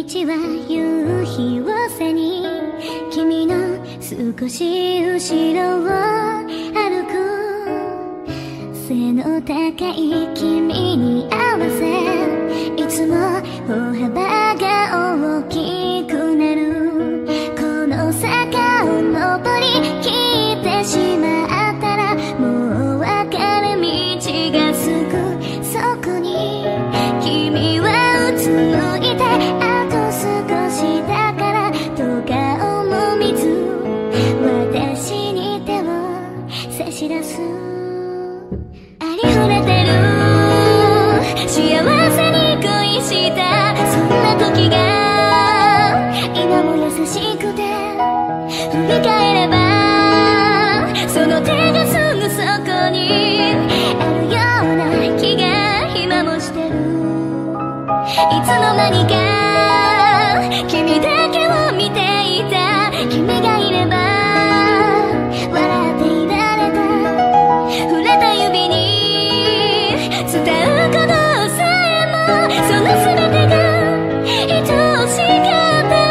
道は夕日を背に君の少し後ろを歩く背の高い君に合わせいつも歩幅が大きくなるこの坂を登りきってしまったらもう分かる道がすぐそこに君はうつむいてあと少しだからと顔も見ず私に手を差し出すありふれてる幸せに恋したそんな時が今も優しくて振り返ればその手がすぐそこにあるような気が今もしてるいつの間にか君だけを見ていた君がいれば笑っていられた触れた指に伝うことさえもその全てが愛しかった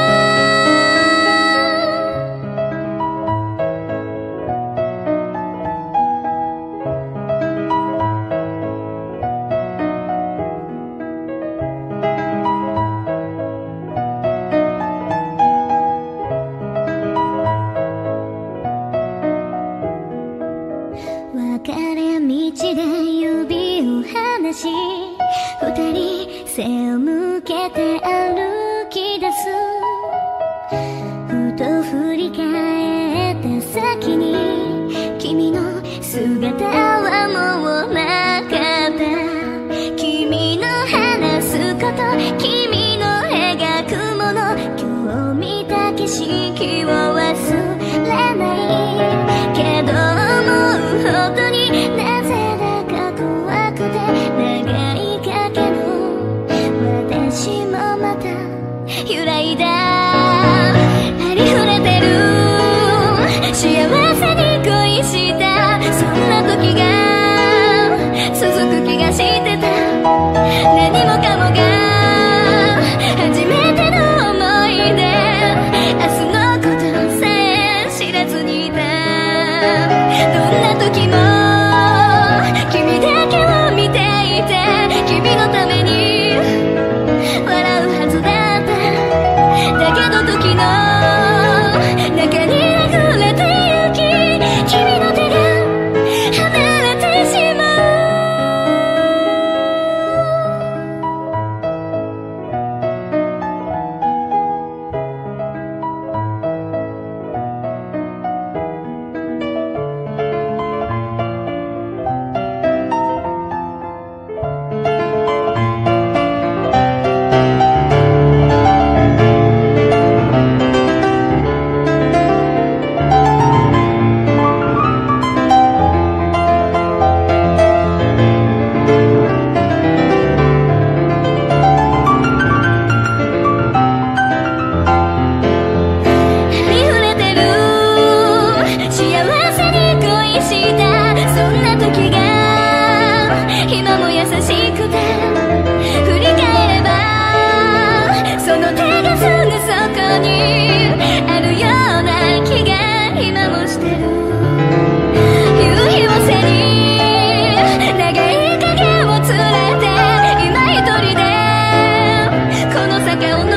別れ道で指を離し二人背を向けて歩き出すふと振り返った先に君の姿はもうなかった君の話すこと君の描くもの今日見た景色を忘れないけど本当になぜだか怖くて長い影の私もまた揺らいだありふれてる幸せに恋したそんな時が続く気がしてた何もかもが初めての思い出明日のことさえ知らずにいたどんな時も君だけを見ていて君のために笑うはずだっただけど時の中に溢れてゆき君の手が離れてしまう今も優しくて振り返ればその手がすぐそこにあるような気が今もしてる夕日を背に長い影を連れて今一人でこの坂を